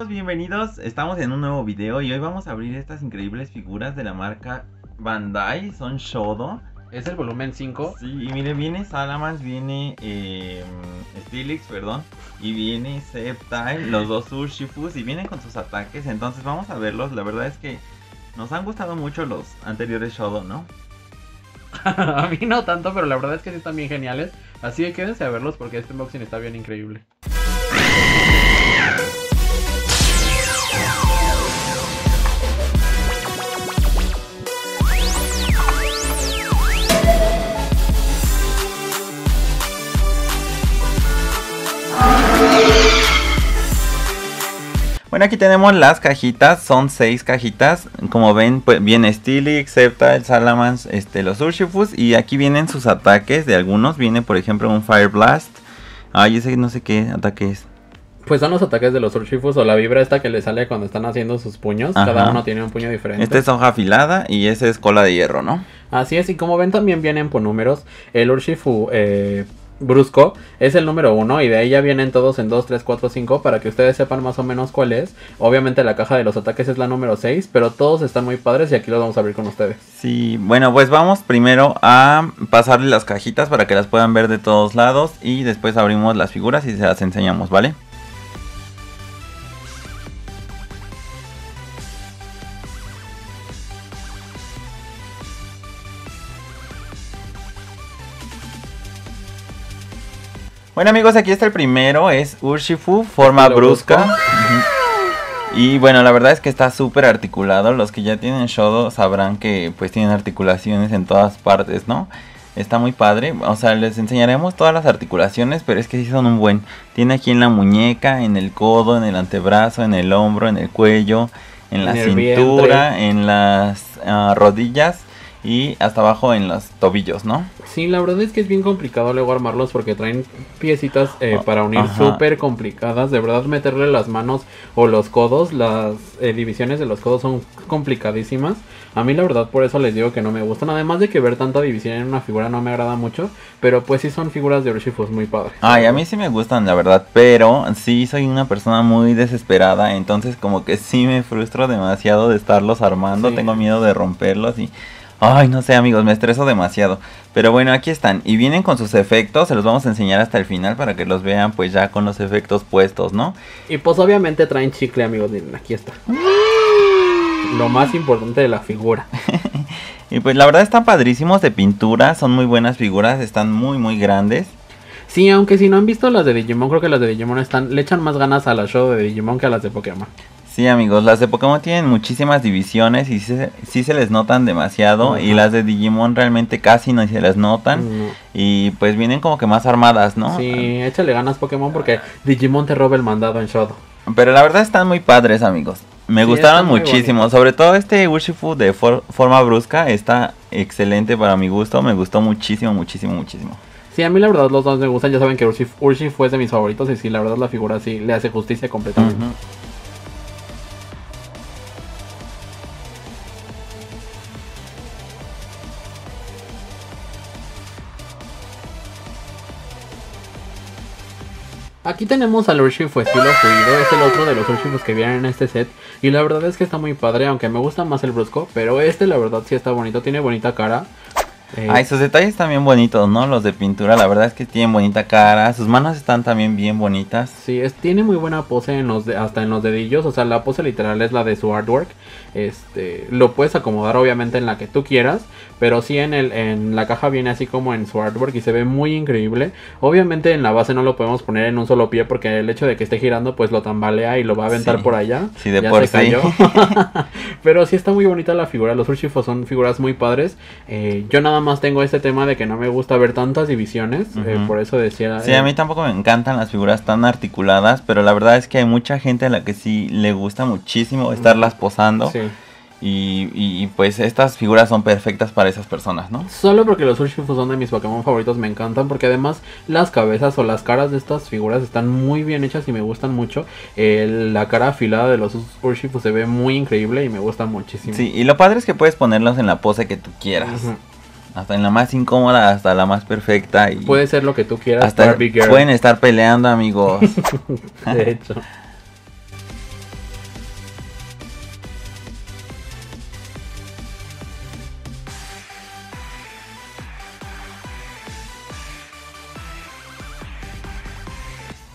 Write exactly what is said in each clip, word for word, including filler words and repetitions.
Bienvenidos, estamos en un nuevo video y hoy vamos a abrir estas increíbles figuras de la marca Bandai, son Shodo. Es el volumen cinco. Sí, y mire, viene Salamence, viene eh, Steelix, perdón, y viene Sceptile, los dos Urshifus, y vienen con sus ataques, entonces vamos a verlos. La verdad es que nos han gustado mucho los anteriores Shodo, ¿no? A mí no tanto, pero la verdad es que sí están bien geniales. Así que quédense a verlos porque este unboxing está bien increíble. Bueno, aquí tenemos las cajitas, son seis cajitas, como ven, pues viene Steelix, Sceptile, Salamence, este, los Urshifus, y aquí vienen sus ataques de algunos. Viene por ejemplo un Fire Blast. Ay, ese no sé qué ataque es. Pues son los ataques de los Urshifus o la vibra esta que le sale cuando están haciendo sus puños. Ajá. Cada uno tiene un puño diferente. Este es hoja afilada y ese es cola de hierro, ¿no? Así es, y como ven también vienen por números. El Urshifu eh, brusco es el número uno y de ahí ya vienen todos en dos, tres, cuatro, cinco para que ustedes sepan más o menos cuál es. Obviamente la caja de los ataques es la número seis, pero todos están muy padres y aquí los vamos a abrir con ustedes. Sí, bueno, pues vamos primero a pasarle las cajitas para que las puedan ver de todos lados y después abrimos las figuras y se las enseñamos, ¿vale? Bueno amigos, aquí está el primero, es Urshifu, forma brusca. Uh-huh. Y bueno, la verdad es que está súper articulado. Los que ya tienen Shodo sabrán que pues tienen articulaciones en todas partes, ¿no? Está muy padre, o sea, les enseñaremos todas las articulaciones, pero es que sí son un buen. Tiene aquí en la muñeca, en el codo, en el antebrazo, en el hombro, en el cuello, en la en cintura, en las uh, rodillas y hasta abajo en los tobillos, ¿no? Sí, la verdad es que es bien complicado luego armarlos porque traen piecitas eh, para unir súper complicadas. De verdad meterle las manos o los codos, las eh, divisiones de los codos son complicadísimas. A mí la verdad por eso les digo que no me gustan. Además de que ver tanta división en una figura no me agrada mucho. Pero pues sí son figuras de Urshifus muy padres. Ay, a mí sí me gustan la verdad, pero sí soy una persona muy desesperada. Entonces como que sí me frustro demasiado de estarlos armando. Sí. Tengo miedo de romperlos y... Ay, no sé amigos, me estreso demasiado. Pero bueno, aquí están. Y vienen con sus efectos. Se los vamos a enseñar hasta el final para que los vean pues ya con los efectos puestos, ¿no? Y pues obviamente traen chicle, amigos. Miren, aquí está. Lo más importante de la figura. Y pues la verdad están padrísimos de pintura. Son muy buenas figuras. Están muy muy grandes. Sí, aunque si no han visto las de Digimon, creo que las de Digimon están, le echan más ganas a las show de Digimon que a las de Pokémon. Sí amigos, las de Pokémon tienen muchísimas divisiones y sí, sí se les notan demasiado. Uh-huh. Y las de Digimon realmente casi no se les notan. Uh-huh. Y pues vienen como que más armadas, ¿no? Sí, échale ganas Pokémon porque Digimon te roba el mandado en Shodo. Pero la verdad están muy padres amigos. Me sí, gustaron muchísimo, sobre todo este Urshifu de for forma brusca está excelente para mi gusto. Me gustó muchísimo, muchísimo, muchísimo. Sí, a mí la verdad los dos me gustan. Ya saben que Urshifu, Urshifu es de mis favoritos y sí, la verdad la figura sí le hace justicia completamente. Uh-huh. Aquí tenemos al Urshifu estilo fluido, es el otro de los Urshifus que vienen en este set. Y la verdad es que está muy padre, aunque me gusta más el brusco. Pero este la verdad sí está bonito, tiene bonita cara. Eh, Ay, sus detalles también bonitos, ¿no? Los de pintura, la verdad es que tienen bonita cara. Sus manos están también bien bonitas. Sí, es, tiene muy buena pose en los de, hasta en los dedillos. O sea, la pose literal es la de su artwork. Este, lo puedes acomodar obviamente en la que tú quieras. Pero sí en, el, en la caja viene así como en su artwork y se ve muy increíble. Obviamente en la base no lo podemos poner en un solo pie porque el hecho de que esté girando pues lo tambalea y lo va a aventar sí, por allá. Sí, de ya por se cayó. Sí. Pero sí está muy bonita la figura. Los Urshifus son figuras muy padres. Eh, yo nada más tengo este tema de que no me gusta ver tantas divisiones. Uh-huh. eh, por eso decía... Sí, eh, a mí tampoco me encantan las figuras tan articuladas. Pero la verdad es que hay mucha gente a la que sí le gusta muchísimo estarlas posando. Sí. Y, y, y pues estas figuras son perfectas para esas personas, ¿no? Solo porque los Urshifus son de mis Pokémon favoritos me encantan. Porque además las cabezas o las caras de estas figuras están muy bien hechas y me gustan mucho. eh, La cara afilada de los Urshifus se ve muy increíble y me gusta muchísimo. Sí, y lo padre es que puedes ponerlos en la pose que tú quieras. Uh-huh. Hasta en la más incómoda, hasta la más perfecta. Y puede ser lo que tú quieras. Hasta pueden estar peleando, amigos. De hecho.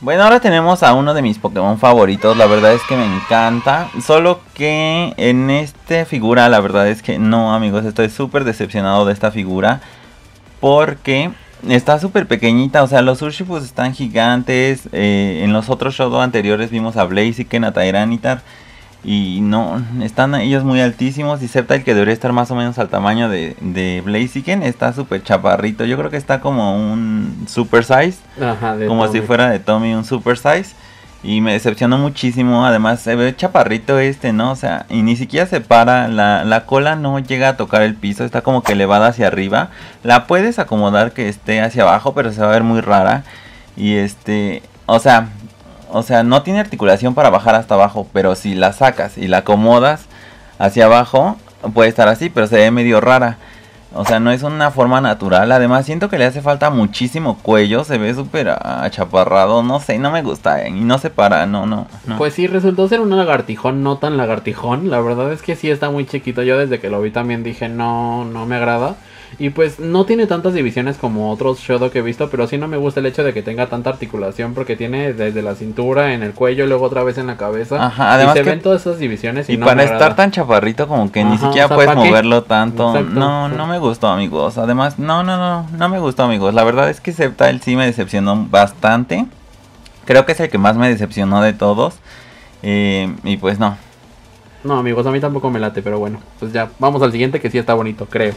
Bueno, ahora tenemos a uno de mis Pokémon favoritos, la verdad es que me encanta. Solo que en esta figura, la verdad es que no, amigos, estoy súper decepcionado de esta figura. Porque está súper pequeñita, o sea, los Urshifus están gigantes. eh, En los otros Shodo anteriores vimos a Blaziken, a Tyranitar. Y no, están ellos muy altísimos. Y Sceptile, que debería estar más o menos al tamaño de, de Blaziken, está súper chaparrito. Yo creo que está como un super size. Ajá, de Como Tommy. si fuera de Tommy, un super size. Y me decepcionó muchísimo. Además se ve chaparrito este, ¿no? O sea, y ni siquiera se para. La, la cola no llega a tocar el piso. Está como que elevada hacia arriba. La puedes acomodar que esté hacia abajo, pero se va a ver muy rara. Y este, o sea... O sea, no tiene articulación para bajar hasta abajo, pero si la sacas y la acomodas hacia abajo, puede estar así, pero se ve medio rara. O sea, no es una forma natural. Además, siento que le hace falta muchísimo cuello, se ve súper achaparrado, no sé, no me gusta, eh, y no se para, no, no, no. Pues sí, resultó ser un lagartijón, no tan lagartijón. La verdad es que sí está muy chiquito. Yo desde que lo vi también dije, no, no me agrada. Y pues no tiene tantas divisiones como otros Shodo que he visto, pero sí no me gusta el hecho de que tenga tanta articulación, porque tiene desde la cintura, en el cuello, luego otra vez en la cabeza. Ajá, además y se que... ven todas esas divisiones y, Y no para me estar agrada. tan chaparrito como que ni Ajá, siquiera o sea, puedes ¿pa' qué? moverlo tanto. Exacto, no, sí. no me gustó, amigos. Además, no, no, no, no me gustó, amigos. La verdad es que Sceptile sí me decepcionó bastante. Creo que es el que más me decepcionó de todos. Eh, y pues no. No, amigos, a mí tampoco me late, pero bueno, pues ya, vamos al siguiente que sí está bonito, creo.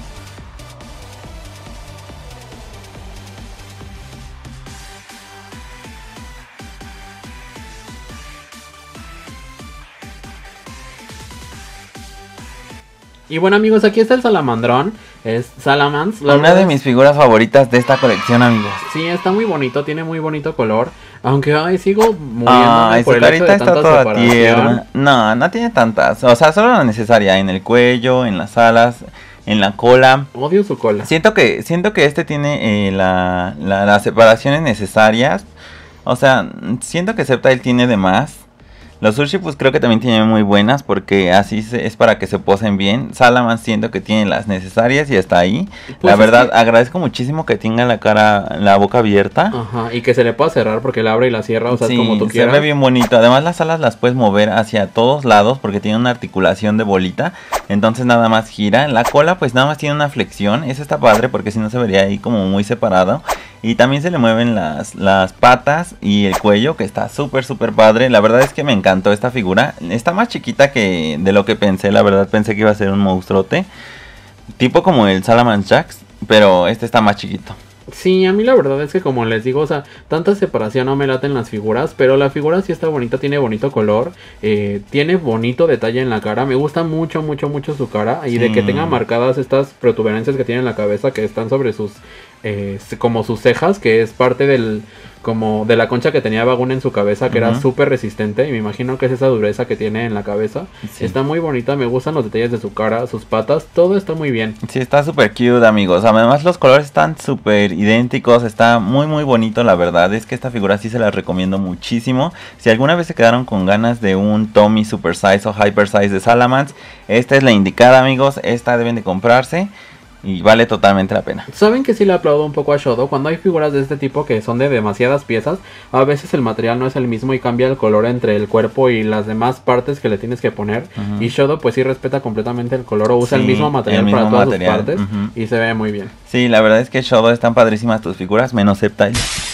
Y bueno, amigos, aquí está el salamandrón. Es Salamence. la Una verdad de es- mis figuras favoritas de esta colección, amigos. Sí, está muy bonito, tiene muy bonito color. Aunque ay, sigo muriéndome Ay, por su el hecho carita de está tanta toda separación. tierna. No, no tiene tantas. O sea, solo la necesaria. En el cuello, en las alas, en la cola. Odio su cola. Siento que, siento que este tiene eh, la, la- las separaciones necesarias. O sea, siento que Sceptile tiene de más. Los Urshifus creo que también tienen muy buenas, porque así se- es para que se posen bien. Salamence siento que tiene las necesarias y hasta ahí. Pues la es verdad, que- agradezco muchísimo que tenga la cara, la boca abierta. Ajá, y que se le pueda cerrar porque la abre y la cierra, o sea, Sí, como tú se quieras. ve bien bonito. Además las alas las puedes mover hacia todos lados porque tiene una articulación de bolita. Entonces nada más gira. La cola pues nada más tiene una flexión. Eso está padre porque si no se vería ahí como muy separado. Y también se le mueven las, las patas y el cuello, que está súper súper padre. La verdad es que me encantó esta figura. Está más chiquita que de lo que pensé. La verdad pensé que iba a ser un monstruote. Tipo como el Salamence Jax. Pero este está más chiquito. Sí, a mí la verdad es que como les digo, o sea, tanta separación no me laten las figuras, pero la figura sí está bonita, tiene bonito color, eh, tiene bonito detalle en la cara, me gusta mucho, mucho, mucho su cara, y de Sí. que tenga marcadas estas protuberancias que tiene en la cabeza, que están sobre sus, eh, se- como sus cejas, que es parte del, como de la concha que tenía Bagun en su cabeza, que era Ujú. súper resistente, y me imagino que es esa dureza que tiene en la cabeza, Sí. está muy bonita, me gustan los detalles de su cara, sus patas, todo está muy bien. Sí, está súper cute, amigos. Además los colores están súper idénticos. Está muy muy bonito, la verdad. Es que esta figura sí se la recomiendo muchísimo. Si alguna vez se quedaron con ganas de un Tommy Super Size o Hyper Size de Salamence, esta es la indicada, amigos. Esta deben de comprarse y vale totalmente la pena. Saben que sí le aplaudo un poco a Shodo. Cuando hay figuras de este tipo que son de demasiadas piezas, a veces el material no es el mismo y cambia el color entre el cuerpo y las demás partes que le tienes que poner. Ujú. Y Shodo pues sí respeta completamente el color o usa Sí, el mismo material el mismo para todas material, sus partes ujú. y se ve muy bien. Sí, la verdad es que Shodo están padrísimas tus figuras, menos Sceptile.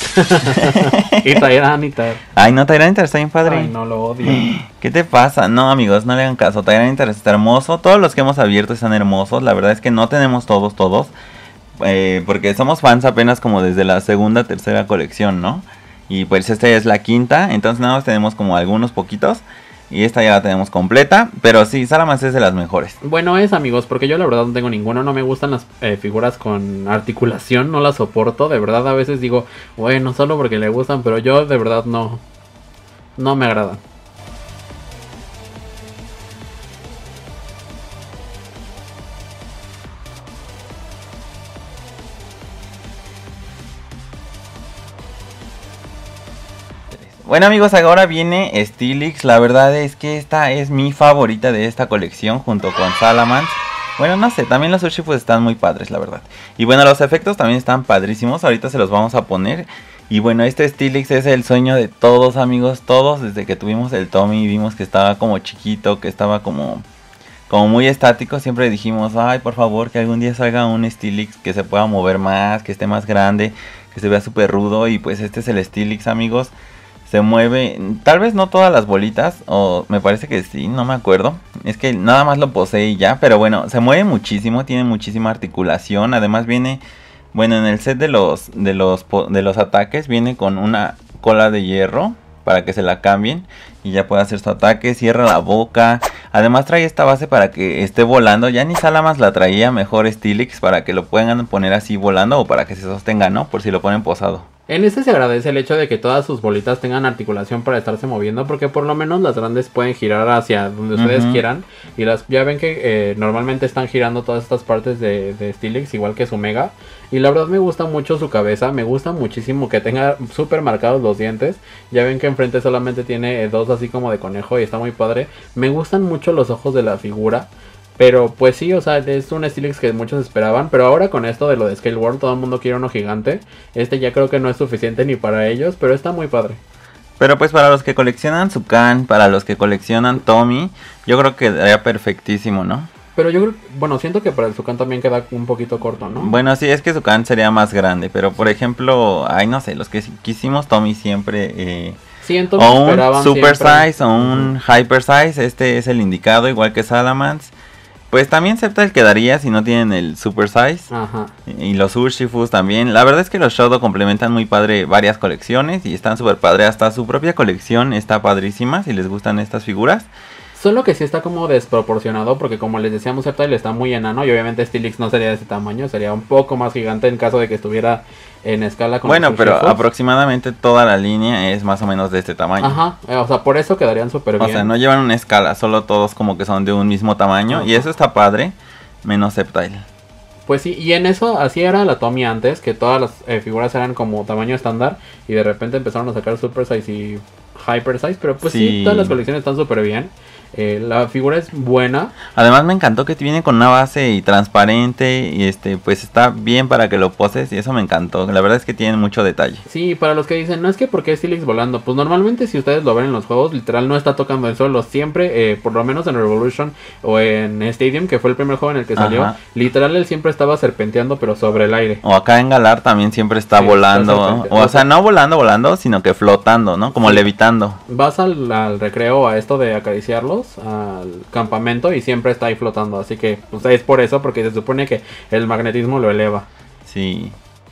Y Tyranitar. Ay, no, Tyranitar está bien padre. Ay, no lo odio. ¿Qué te pasa? No, amigos, no le hagan caso. Tyranitar está hermoso. Todos los que hemos abierto están hermosos. La verdad es que no tenemos todos, todos. Eh, porque somos fans apenas como desde la segunda, tercera colección, ¿no? Y pues esta ya es la quinta. Entonces nada más tenemos como algunos poquitos. Y esta ya la tenemos completa. Pero sí, Salamence es de las mejores. Bueno es amigos, porque yo la verdad no tengo ninguno, no me gustan las eh, figuras con articulación, no las soporto, de verdad a veces digo, bueno, solo porque le gustan, pero yo de verdad no, no me agradan. Bueno, amigos, ahora viene Steelix. La verdad es que esta es mi favorita de esta colección junto con Salamence. Bueno, no sé, también los Urshifus están muy padres, la verdad. Y bueno, los efectos también están padrísimos. Ahorita se los vamos a poner. Y bueno, este Steelix es el sueño de todos, amigos, todos. Desde que tuvimos el Tommy vimos que estaba como chiquito, que estaba como, como muy estático. Siempre dijimos, ay, por favor, que algún día salga un Steelix que se pueda mover más, que esté más grande, que se vea súper rudo. Y pues este es el Steelix, amigos. Se mueve, tal vez no todas las bolitas, o me parece que sí, no me acuerdo. Es que nada más lo posee y ya, pero bueno, se mueve muchísimo, tiene muchísima articulación. Además viene... Bueno, en el set de los, de los de los ataques viene con una cola de hierro para que se la cambien y ya pueda hacer su ataque, cierra la boca. Además trae esta base para que esté volando. Ya ni Salamence la traía, mejor Steelix para que lo puedan poner así volando o para que se sostenga, ¿no? Por si lo ponen posado. En este se agradece el hecho de que todas sus bolitas tengan articulación para estarse moviendo, porque por lo menos las grandes pueden girar hacia donde ustedes uh-huh. quieran. Y las ya ven que eh, normalmente están girando todas estas partes de, de Steelix, igual que su Mega. Y la verdad me gusta mucho su cabeza, me gusta muchísimo que tenga súper marcados los dientes. Ya ven que enfrente solamente tiene eh, dos así como de conejo y está muy padre. Me gustan mucho los ojos de la figura. Pero pues sí, o sea, es un Steelix que muchos esperaban. Pero ahora con esto de lo de Scale World, todo el mundo quiere uno gigante. Este ya creo que no es suficiente ni para ellos, pero está muy padre. Pero pues para los que coleccionan Zucan, para los que coleccionan Tommy, yo creo que quedaría perfectísimo, ¿no? Pero yo creo, bueno, siento que para el Zucan también queda un poquito corto, ¿no? Bueno, sí, es que Zucan sería más grande. Pero por ejemplo, ay, no sé, los que quisimos Tommy siempre... Eh, Siento o un Super siempre. Size o un uh-huh. Hyper Size, este es el indicado, igual que Salamence. Pues también Sceptile quedaría si no tienen el Super Size. Ajá. Y los Urshifus también. La verdad es que los Shodo complementan muy padre varias colecciones. Y están súper padre. Hasta su propia colección está padrísima si les gustan estas figuras. Solo que sí está como desproporcionado. Porque como les decíamos, Sceptile está muy enano. Y obviamente Steelix no sería de ese tamaño. Sería un poco más gigante en caso de que estuviera en escala con bueno, los pero Urshifus. Aproximadamente toda la línea es más o menos de este tamaño. Ajá, o sea, por eso quedarían súper bien. O sea, no llevan una escala, solo todos como que son de un mismo tamaño. Ajá. Y eso está padre, menos Sceptile. Pues sí, y en eso así era la Tommy antes, que todas las eh, figuras eran como tamaño estándar. Y de repente empezaron a sacar Super Size y Hyper Size. Pero pues sí, sí todas las colecciones están súper bien. Eh, la figura es buena. Además me encantó que viene con una base y transparente y este pues está bien para que lo poses y eso me encantó. La verdad es que tienen mucho detalle. Sí, para los que dicen, no es que porque es Steelix volando, pues normalmente si ustedes lo ven en los juegos, literal no está tocando el suelo. Siempre, eh, por lo menos en Revolution o en Stadium, que fue el primer juego en el que salió, ajá, literal él siempre estaba serpenteando pero sobre el aire. O acá en Galar también siempre está sí, volando. Está o, o sea, no volando, volando, sino que flotando, ¿no? Como sí, levitando. Vas al, al recreo a esto de acariciarlos, al campamento, y siempre está ahí flotando. Así que pues, es por eso, porque se supone que el magnetismo lo eleva. Sí.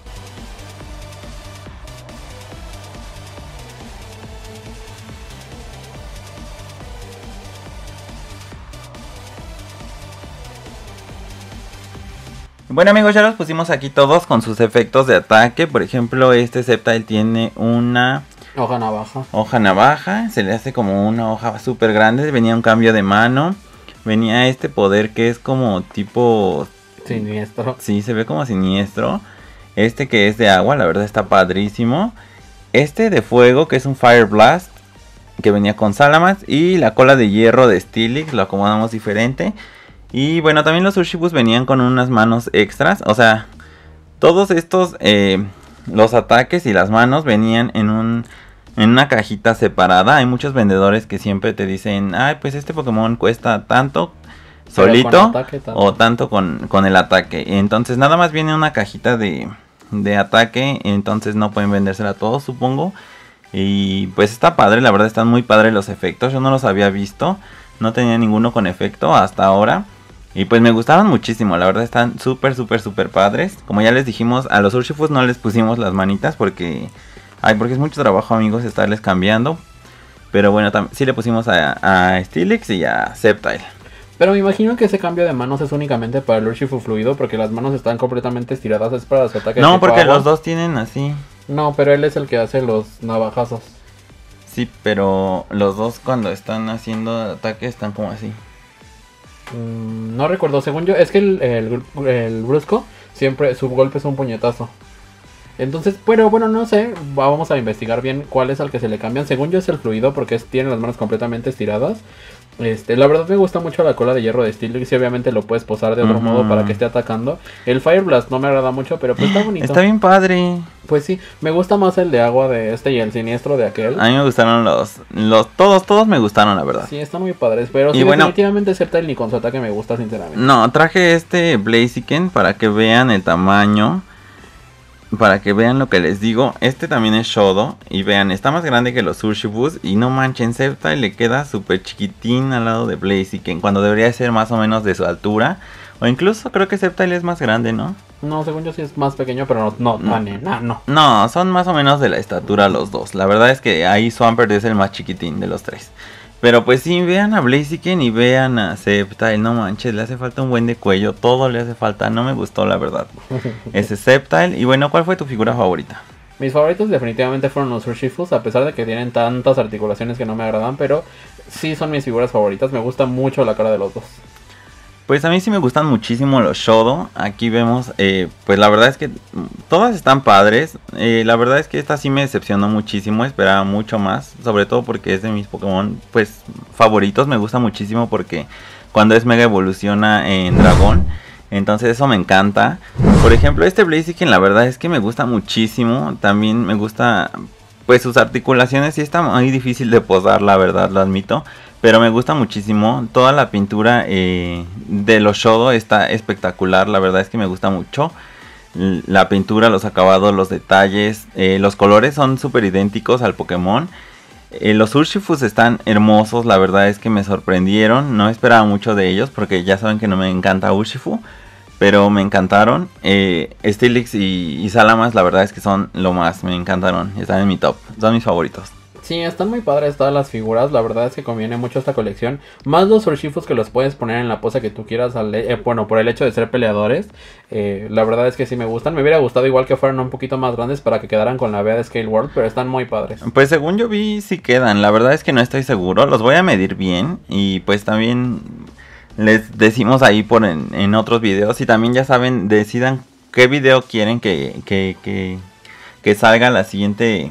Bueno amigos, ya los pusimos aquí todos con sus efectos de ataque. Por ejemplo, este Sceptile tiene una... hoja navaja. Hoja navaja, se le hace como una hoja súper grande. Venía un cambio de mano. Venía este poder que es como tipo... siniestro. Sí, se ve como siniestro. Este que es de agua, la verdad está padrísimo. Este de fuego que es un Fire Blast, que venía con Salamence. Y la cola de hierro de Steelix, lo acomodamos diferente. Y bueno, también los Urshifus venían con unas manos extras. O sea, todos estos, eh, los ataques y las manos venían en un... en una cajita separada. Hay muchos vendedores que siempre te dicen, ay, pues este Pokémon cuesta tanto solito ataque, tanto. o tanto con, con el ataque. Entonces nada más viene una cajita de, de ataque. Entonces no pueden vendérsela a todos, supongo. Y pues está padre, la verdad están muy padres los efectos. Yo no los había visto, no tenía ninguno con efecto hasta ahora. Y pues me gustaban muchísimo, la verdad están súper, súper, súper padres. Como ya les dijimos, a los Urshifus no les pusimos las manitas porque... ay, porque es mucho trabajo, amigos, estarles cambiando. Pero bueno, sí le pusimos a, a Steelix y a Sceptile. Pero me imagino que ese cambio de manos es únicamente para el Urshifu fluido, porque las manos están completamente estiradas, es para su ataque. No, porque agua. Los dos tienen así. No, pero él es el que hace los navajazos. Sí, pero los dos cuando están haciendo ataque están como así. Mm, no recuerdo, según yo, es que el, el, el brusco siempre, su golpe es un puñetazo. Entonces, pero bueno, no sé, vamos a investigar bien cuál es al que se le cambian. Según yo es el fluido porque es, tiene las manos completamente estiradas. Este, la verdad me gusta mucho la cola de hierro de Steelix y obviamente lo puedes posar de otro uh-huh. modo para que esté atacando. El Fire Blast no me agrada mucho, pero pues está bonito. Está bien padre. Pues sí, me gusta más el de agua de este y el siniestro de aquel. A mí me gustaron los, los todos, todos me gustaron, la verdad. Sí, están muy padres, pero sí, bueno, definitivamente Sceptile ni con su ataque me gusta sinceramente. No, traje este Blaziken para que vean el tamaño. Para que vean lo que les digo. Este también es Shodo. Y vean, está más grande que los Urshifus. Y no manchen, Sceptile le queda súper chiquitín al lado de Blaziken, cuando debería ser más o menos de su altura. O incluso creo que Sceptile es más grande, ¿no? No, según yo sí es más pequeño, pero no, no, no, no, no. No, son más o menos de la estatura los dos. La verdad es que ahí Swampert es el más chiquitín de los tres. Pero pues sí, vean a Blaziken y vean a Sceptile. No manches, le hace falta un buen de cuello. Todo le hace falta. No me gustó, la verdad. Ese Sceptile. Y bueno, ¿cuál fue tu figura favorita? Mis favoritos definitivamente fueron los Urshifus. A pesar de que tienen tantas articulaciones que no me agradan. Pero sí son mis figuras favoritas. Me gusta mucho la cara de los dos. Pues a mí sí me gustan muchísimo los Shodo. Aquí vemos, eh, pues la verdad es que todas están padres. Eh, la verdad es que esta sí me decepcionó muchísimo. Esperaba mucho más. Sobre todo porque es de mis Pokémon pues favoritos. Me gusta muchísimo porque cuando es Mega evoluciona en dragón. Entonces eso me encanta. Por ejemplo, este Blaziken la verdad es que me gusta muchísimo. También me gusta pues sus articulaciones. Sí está muy difícil de posar, la verdad, lo admito. Pero me gusta muchísimo. Toda la pintura eh, de los Shodo está espectacular. La verdad es que me gusta mucho. La pintura, los acabados, los detalles. Eh, los colores son súper idénticos al Pokémon. Eh, los Urshifus están hermosos. La verdad es que me sorprendieron. No esperaba mucho de ellos porque ya saben que no me encanta Urshifu. Pero me encantaron. Eh, Steelix y, y Salamence la verdad es que son lo más. Me encantaron. Están en mi top. Son mis favoritos. Sí, están muy padres todas las figuras, la verdad es que conviene mucho esta colección. Más los Urshifus que los puedes poner en la pose que tú quieras, al, eh, bueno, por el hecho de ser peleadores. Eh, la verdad es que sí me gustan, me hubiera gustado igual que fueran un poquito más grandes para que quedaran con la B de Scale World, pero están muy padres. Pues según yo vi, sí quedan, la verdad es que no estoy seguro, los voy a medir bien y pues también les decimos ahí por en, en otros videos. Y también ya saben, decidan qué video quieren que, que, que, que salga la siguiente...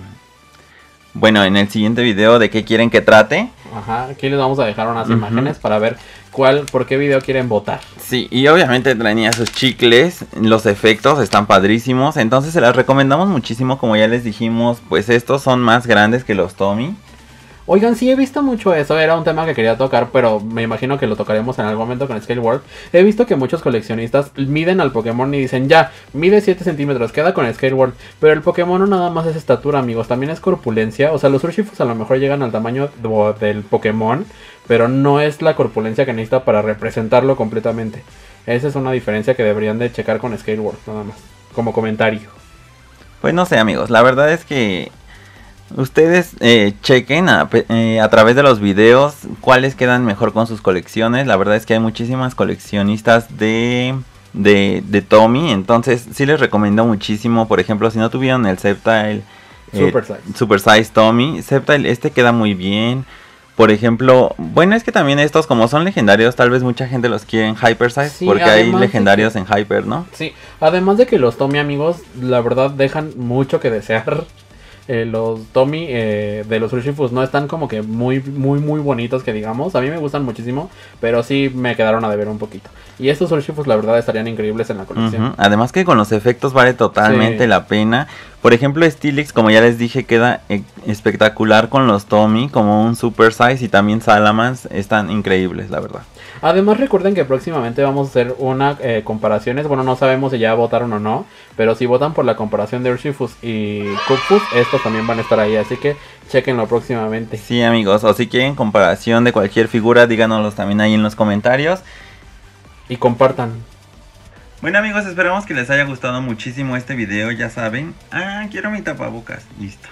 Bueno, en el siguiente video de qué quieren que trate. Ajá, aquí les vamos a dejar unas uh-huh. imágenes para ver cuál, por qué video quieren votar. Sí, y obviamente traen sus chicles, los efectos están padrísimos. Entonces se las recomendamos muchísimo, como ya les dijimos, pues estos son más grandes que los Tommy. Oigan, sí he visto mucho eso, era un tema que quería tocar, pero me imagino que lo tocaremos en algún momento con Scale World. He visto que muchos coleccionistas miden al Pokémon y dicen, ya, mide siete centímetros, queda con Scale World. Pero el Pokémon no nada más es estatura, amigos, también es corpulencia. O sea, los Urshifus a lo mejor llegan al tamaño del Pokémon, pero no es la corpulencia que necesita para representarlo completamente. Esa es una diferencia que deberían de checar con Scale World, nada más, como comentario. Pues no sé, amigos, la verdad es que... Ustedes eh, chequen a, eh, a través de los videos cuáles quedan mejor con sus colecciones. La verdad es que hay muchísimas coleccionistas de, de, de Tommy. Entonces sí les recomiendo muchísimo. Por ejemplo, si no tuvieron el Sceptile eh, Super Size. Super Size Tommy, Sceptile este queda muy bien. Por ejemplo, bueno, es que también estos como son legendarios, tal vez mucha gente los quiere en Hyper Size, sí, porque hay legendarios de que, en Hyper, ¿no? Sí, además de que los Tommy, amigos, la verdad dejan mucho que desear. Eh, los Tommy eh, de los Urshifus no están como que muy, muy, muy bonitos que digamos. A mí me gustan muchísimo, pero sí me quedaron a deber un poquito. Y estos Urshifus la verdad estarían increíbles en la colección. Uh-huh. Además que con los efectos vale totalmente sí. la pena. Por ejemplo, Steelix, como ya les dije, queda e- espectacular con los Tommy, como un Super Size. Y también Salamence están increíbles, la verdad. Además recuerden que próximamente vamos a hacer una eh, comparaciones. Bueno, no sabemos si ya votaron o no, pero si votan por la comparación de Urshifus y Koopas, estos también van a estar ahí, así que chequenlo próximamente. Sí, amigos, o si quieren comparación de cualquier figura, díganoslos también ahí en los comentarios. Y compartan. Bueno, amigos, esperamos que les haya gustado muchísimo este video, ya saben. Ah, quiero mi tapabocas, listo.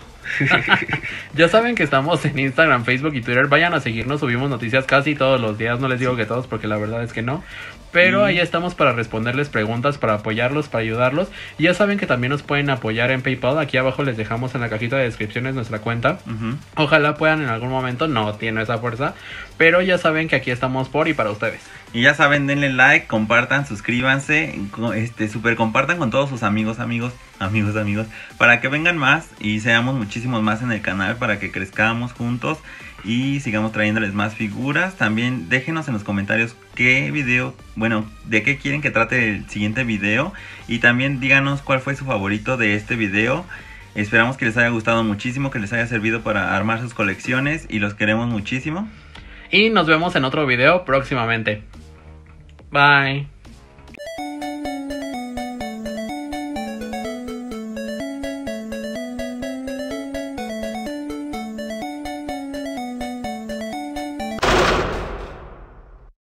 Ya saben que estamos en Instagram, Facebook y Twitter. Vayan a seguirnos, subimos noticias casi todos los días. No les digo que todos porque la verdad es que no, pero ahí estamos para responderles preguntas, para apoyarlos, para ayudarlos. Y ya saben que también nos pueden apoyar en PayPal. Aquí abajo les dejamos en la cajita de descripciones nuestra cuenta. uh-huh. Ojalá puedan en algún momento, no tiene esa fuerza, pero ya saben que aquí estamos por y para ustedes. Y ya saben, denle like, compartan, suscríbanse, este super compartan con todos sus amigos, amigos, amigos, amigos, para que vengan más y seamos muchísimos muchísimos más en el canal para que crezcamos juntos y sigamos trayéndoles más figuras. También déjenos en los comentarios qué video, bueno, de qué quieren que trate el siguiente video. Y también díganos cuál fue su favorito de este video. Esperamos que les haya gustado muchísimo, que les haya servido para armar sus colecciones y los queremos muchísimo. Y nos vemos en otro video próximamente. Bye.